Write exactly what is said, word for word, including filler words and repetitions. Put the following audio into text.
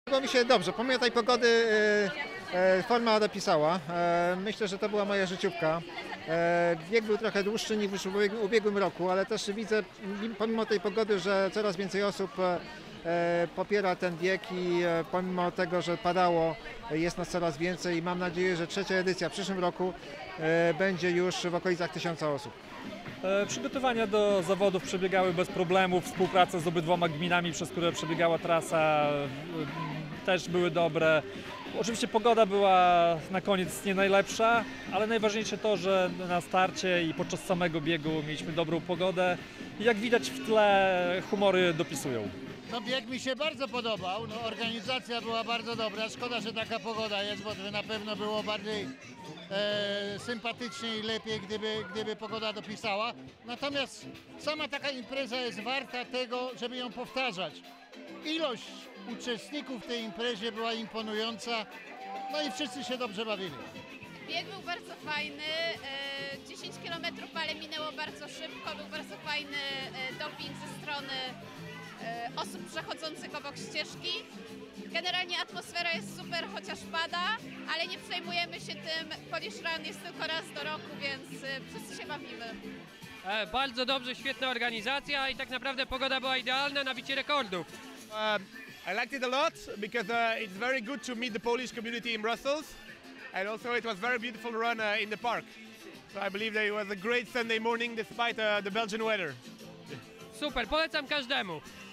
Było mi się dobrze, pomimo tej pogody e, e, forma dopisała. E, myślę, że to była moja życiówka. E, bieg był trochę dłuższy niż w ubieg- ubiegłym roku, ale też widzę pomimo tej pogody, że coraz więcej osób e, popiera ten bieg i e, pomimo tego, że padało, jest nas coraz więcej i mam nadzieję, że trzecia edycja w przyszłym roku e, będzie już w okolicach tysiąca osób. E, Przygotowania do zawodów przebiegały bez problemów, współpraca z obydwoma gminami, przez które przebiegała trasa, e, też były dobre. Oczywiście pogoda była na koniec nie najlepsza, ale najważniejsze to, że na starcie i podczas samego biegu mieliśmy dobrą pogodę i jak widać w tle humory dopisują. No bieg mi się bardzo podobał, no, organizacja była bardzo dobra, szkoda, że taka pogoda jest, bo by na pewno było bardziej e, sympatycznie i lepiej, gdyby, gdyby pogoda dopisała. Natomiast sama taka impreza jest warta tego, żeby ją powtarzać. Ilość uczestników w tej imprezie była imponująca, no i wszyscy się dobrze bawili. Bieg był bardzo fajny, e, dziesięć kilometrów, ale minęło bardzo szybko, był bardzo fajny e, doping ze strony e, osób przechodzących obok ścieżki. Generalnie atmosfera jest super, chociaż pada, ale nie przejmujemy się tym, Polish Run jest tylko raz do roku, więc e, wszyscy się bawimy. E, bardzo dobrze, świetna organizacja i tak naprawdę pogoda była idealna na bicie rekordów. Um, I liked it a lot because uh, it's very good to meet the Polish community in Brussels, and also it was very beautiful run uh, in the park. So I believe that it was a great Sunday morning despite uh, the Belgian weather. Super, polecam każdemu.